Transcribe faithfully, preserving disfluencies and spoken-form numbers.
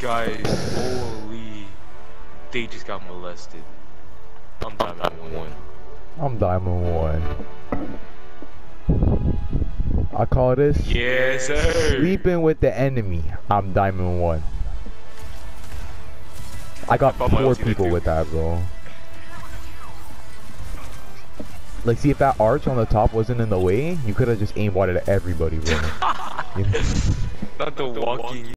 Guys, holy, they just got molested. I'm diamond one. I'm diamond one. I call this Yes, sir. sleeping with the enemy. I'm diamond one. I got I four people with that, bro. Like, see, if that arch on the top wasn't in the way, you could have just aimbotted at everybody, bro. Not the walking.